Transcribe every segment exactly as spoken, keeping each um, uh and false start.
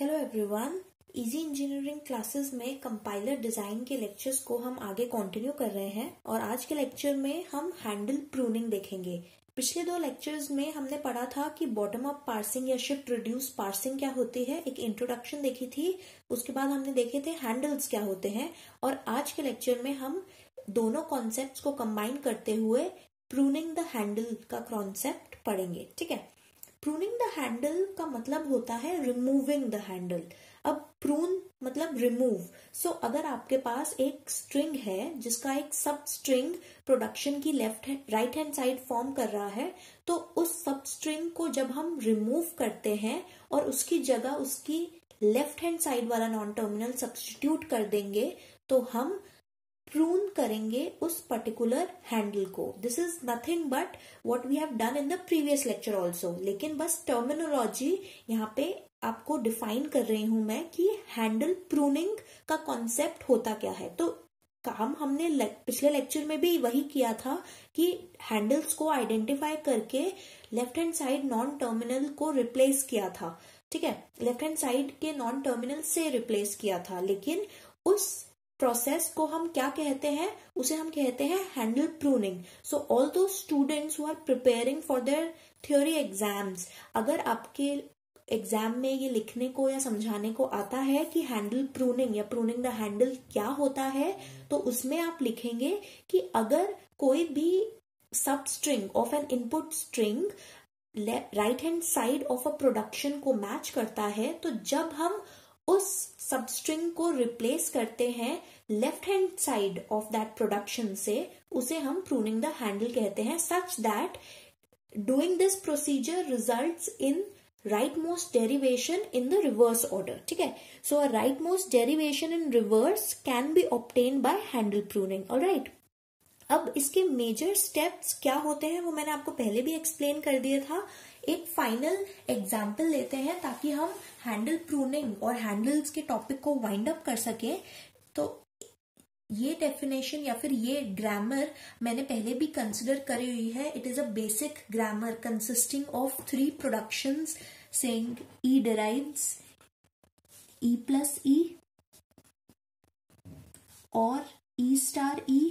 Hello everyone, easy engineering classes में compiler design के lectures को हम आगे कंटिन्यू कर रहे हैं और आज के लेक्चर में हम हैंडल प्रूनिंग देखेंगे। पिछले दो लेक्चर्स में हमने पढ़ा था कि बॉटम अप पार्सिंग या शिफ्ट रिड्यूस पार्सिंग क्या होती है, एक इंट्रोडक्शन देखी थी। उसके बाद हमने देखे थे हैंडल्स क्या होते हैं और आज के लेक्चर में हम दोनों कॉन्सेप्ट्स को कंबाइन करते हुए प्रूनिंग द हैंडल का कॉन्सेप्ट पढ़ेंगे। ठीक है, प्रूनिंग द हैंडल का मतलब होता है रिमूविंग द हैंडल। अब प्रून मतलब रिमूव। सो so, अगर आपके पास एक स्ट्रिंग है जिसका एक सब स्ट्रिंग प्रोडक्शन की left right hand side form कर रहा है, तो उस सब स्ट्रिंग को जब हम रिमूव करते हैं और उसकी जगह उसकी लेफ्ट हैंड साइड वाला नॉन टर्मिनल सब्स्टिट्यूट कर देंगे तो हम प्रून करेंगे उस पर्टिकुलर हैंडल को। This is nothing but what we have done in the previous lecture also, लेकिन बस टर्मिनोलॉजी यहाँ पे आपको डिफाइन कर रही हूं मैं कि हैंडल प्रूनिंग का कॉन्सेप्ट होता क्या है। तो काम हमने ले, पिछले लेक्चर में भी वही किया था कि हैंडल्स को आइडेंटिफाई करके left hand side non terminal को रिप्लेस किया था। ठीक है, लेफ्ट हैंड साइड के नॉन टर्मिनल से रिप्लेस किया था, लेकिन उस प्रोसेस को हम क्या कहते हैं, उसे हम कहते हैं handle pruning. So all do students who are preparing for their theory exams, अगर आपके एग्जाम में ये लिखने को या समझाने को आता है कि हैंडल प्रूनिंग या प्रूनिंग द हैंडल क्या होता है, तो उसमें आप लिखेंगे कि अगर कोई भी substring of an input string right hand side of a production को मैच करता है, तो जब हम उस सबस्ट्रिंग को रिप्लेस करते हैं left hand side of that production से, उसे हम प्रूनिंग द हैंडल कहते हैं। Such that doing this procedure results in right most derivation in the reverse order. ठीक है, so a right most derivation in reverse can be obtained by handle pruning. Alright, अब इसके major steps क्या होते हैं वो मैंने आपको पहले भी एक्सप्लेन कर दिया था। एक फाइनल एग्जाम्पल लेते हैं ताकि हम हैंडल प्रूनिंग और हैंडल्स के टॉपिक को वाइंड अप कर सके। तो ये डेफिनेशन या फिर ये ग्रामर मैंने पहले भी कंसिडर करी हुई है। It is a basic grammar consisting of three productions saying E derives, E plus E और ई स्टार ई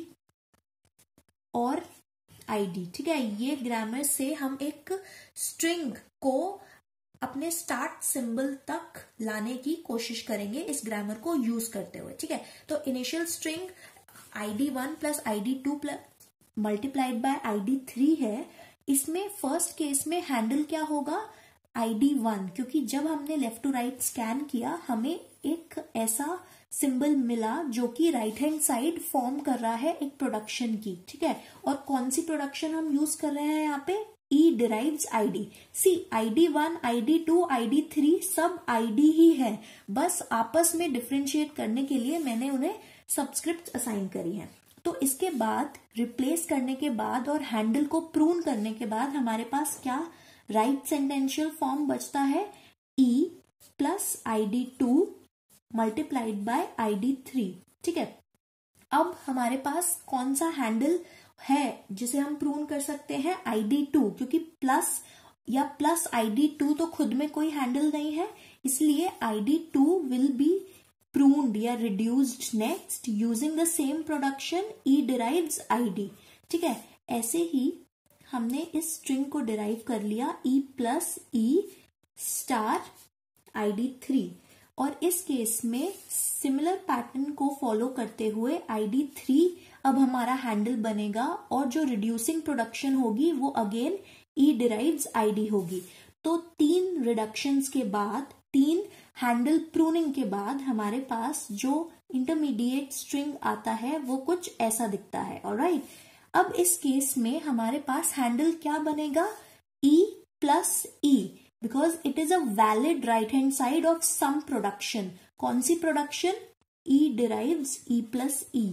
और आईडी। ठीक है, ये ग्रामर से हम एक स्ट्रिंग को अपने स्टार्ट सिंबल तक लाने की कोशिश करेंगे इस ग्रामर को यूज करते हुए। ठीक है, तो initial string I D one plus I D two plus multiplied by I D three है। इसमें फर्स्ट केस में हैंडल क्या होगा, आई डी वन, क्योंकि जब हमने लेफ्ट टू राइट स्कैन किया हमें एक ऐसा सिंबल मिला जो कि राइट हैंड साइड फॉर्म कर रहा है एक प्रोडक्शन की। ठीक है, और कौन सी प्रोडक्शन हम यूज कर रहे हैं यहाँ पे, E derives ID. See I D one, I D two, I D three सब आईडी ही है, बस आपस में डिफ्रेंशिएट करने के लिए मैंने उन्हें सब्सक्रिप्ट असाइन करी है। तो इसके बाद रिप्लेस करने के बाद और हैंडल को प्रून करने के बाद हमारे पास क्या राइट सेंटेंशियल फॉर्म बचता है, E plus I D two multiplied by I D three. ठीक है, अब हमारे पास कौन सा हैंडल है जिसे हम प्रून कर सकते हैं, आई डी टू, क्योंकि प्लस या प्लस आई डी टू तो खुद में कोई हैंडल नहीं है, इसलिए I D two will be pruned या reduced next using the same production E derives ID. ठीक है, ऐसे ही हमने इस स्ट्रिंग को डिराइव कर लिया E plus E star I D three, और इस केस में सिमिलर पैटर्न को फॉलो करते हुए आई डी थ्री अब हमारा हैंडल बनेगा और जो रिड्यूसिंग प्रोडक्शन होगी वो अगेन ई डिराइव्स आईडी होगी। तो तीन रिडक्शंस के बाद, तीन हैंडल प्रूनिंग के बाद हमारे पास जो इंटरमीडिएट स्ट्रिंग आता है वो कुछ ऐसा दिखता है। ऑलराइट, अब इस केस में हमारे पास हैंडल क्या बनेगा, E plus E, because it is a valid right hand side of some production. कौन सी production, E derives E plus E,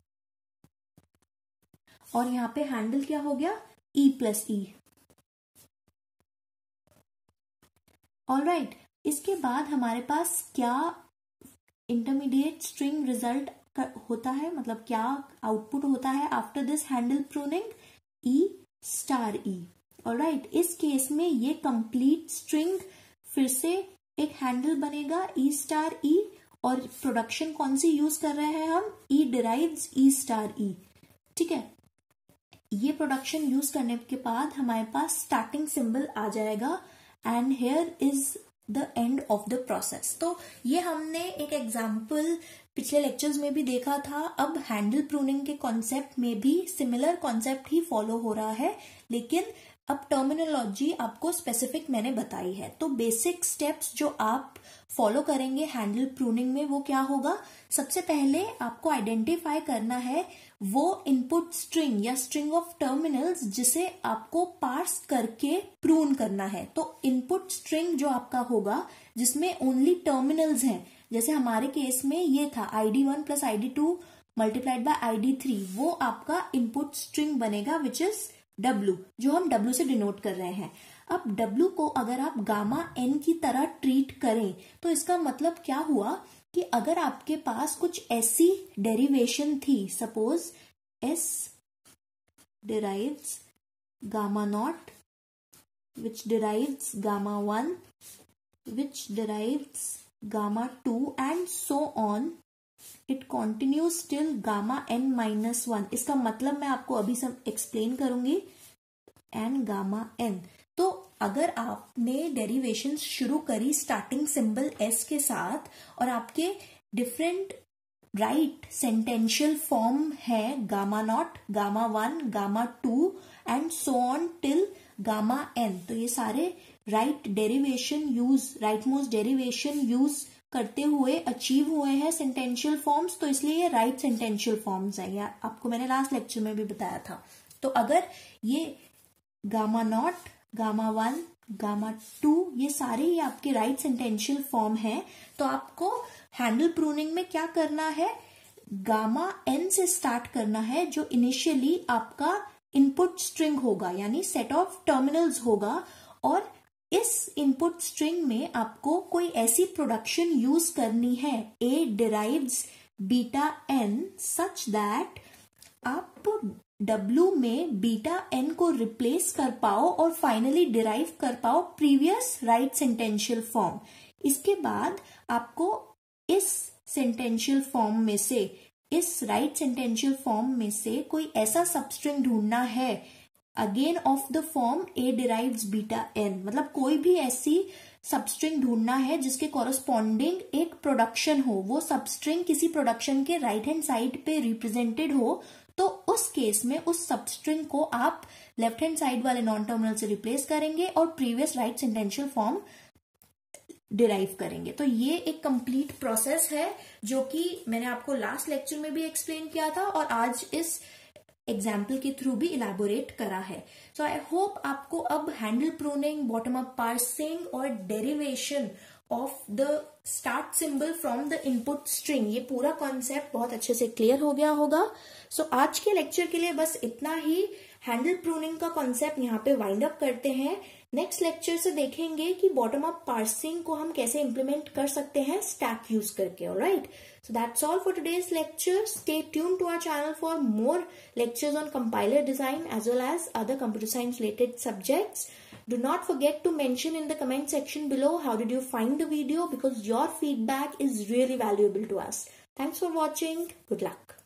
और यहां पे हैंडल क्या हो गया, ई प्लस ई। ऑलराइट, इसके बाद हमारे पास क्या इंटरमीडिएट स्ट्रिंग रिजल्ट होता है, मतलब क्या आउटपुट होता है after this handle pruning, E star E. Alright, इस केस में ये कंप्लीट स्ट्रिंग फिर से एक हैंडल बनेगा ई स्टार ई, और प्रोडक्शन कौन सी यूज कर रहे हैं हम, ई डिराइव्स ई स्टार ई, ठीक है। ये प्रोडक्शन यूज करने के बाद हमारे पास स्टार्टिंग सिंबल आ जाएगा and here is the end of the process. तो ये हमने एक एग्जाम्पल पिछले लेक्चर्स में भी देखा था। अब हैंडल प्रूनिंग के कॉन्सेप्ट में भी सिमिलर कॉन्सेप्ट ही फॉलो हो रहा है, लेकिन अब टर्मिनोलॉजी आपको स्पेसिफिक मैंने बताई है। तो बेसिक स्टेप्स जो आप फॉलो करेंगे हैंडल प्रूनिंग में वो क्या होगा, सबसे पहले आपको आइडेंटिफाई करना है वो इनपुट स्ट्रिंग या स्ट्रिंग ऑफ टर्मिनल्स जिसे आपको पार्स करके प्रून करना है। तो इनपुट स्ट्रिंग जो आपका होगा जिसमें ओनली टर्मिनल्स हैं, जैसे हमारे केस में ये था I D one plus I D two multiplied by I D three, वो आपका इनपुट स्ट्रिंग बनेगा विच इज W, जो हम W से डिनोट कर रहे हैं। अब W को अगर आप गामा N की तरह ट्रीट करें तो इसका मतलब क्या हुआ कि अगर आपके पास कुछ ऐसी डेरिवेशन थी, suppose S derives gamma naught which derives gamma one which derives gamma two and so on, it continues till gamma n minus one। इसका मतलब मैं आपको अभी सब एक्सप्लेन करूंगी, एंड गामा n। तो अगर आपने डेरिवेशन शुरू करी स्टार्टिंग सिंबल s के साथ और आपके डिफरेंट राइट सेंटेंशियल फॉर्म है gamma naught, gamma one, gamma two and so on till gamma n, तो ये सारे right derivation use right most derivation use करते हुए अचीव हुए हैं सेंटेंशियल फॉर्म्स, तो इसलिए ये राइट सेंटेंशियल फॉर्म्स हैं। या आपको मैंने लास्ट लेक्चर में भी बताया था। तो अगर ये gamma naught, gamma one, gamma two ये सारे ही आपके राइट सेंटेंशियल फॉर्म हैं, तो आपको हैंडल प्रूनिंग में क्या करना है, गामा एन से स्टार्ट करना है जो इनिशियली आपका इनपुट स्ट्रिंग होगा, यानी सेट ऑफ टर्मिनल्स होगा, और इस इनपुट स्ट्रिंग में आपको कोई ऐसी प्रोडक्शन यूज करनी है A derives beta N such that आप W में बीटा एन को रिप्लेस कर पाओ और फाइनली डिराइव कर पाओ प्रीवियस राइट सेंटेंशियल फॉर्म। इसके बाद आपको इस सेंटेंशियल फॉर्म में से, इस राइट सेंटेंशियल फॉर्म में से कोई ऐसा सबस्ट्रिंग ढूंढना है again of the form A derives beta N, मतलब कोई भी ऐसी सबस्ट्रिंग ढूंढना है जिसके कॉरस्पॉन्डिंग एक प्रोडक्शन हो, वो सबस्ट्रिंग किसी प्रोडक्शन के राइट हैंड साइड पे रिप्रेजेंटेड हो, तो उस केस में उस सबस्ट्रिंग को आप लेफ्ट हैंड साइड वाले नॉन टर्मिनल से रिप्लेस करेंगे और previous right sentential form derive करेंगे। तो ये एक कंप्लीट प्रोसेस है जो कि मैंने आपको लास्ट लेक्चर में भी एक्सप्लेन किया था और आज इस एग्जाम्पल के थ्रू भी इलेबोरेट करा है। सो आई होप आपको अब handle pruning, bottom up parsing और derivation of the start symbol from the input string, ये पूरा कॉन्सेप्ट बहुत अच्छे से क्लियर हो गया होगा। सो so, आज के लेक्चर के लिए बस इतना ही। हैंडल प्रूनिंग का कॉन्सेप्ट यहाँ पे वाइंड अप करते हैं। नेक्स्ट लेक्चर से देखेंगे कि बॉटम अप पार्सिंग को हम कैसे इम्प्लीमेंट कर सकते हैं स्टैक यूज करके। Alright, so that's all for today's lecture. Stay tuned to our channel for more lectures on compiler design as well as other computer science related subjects. Do not forget to mention in the comment section below how did you find the video, because your feedback is really valuable to us. Thanks for watching. Good luck.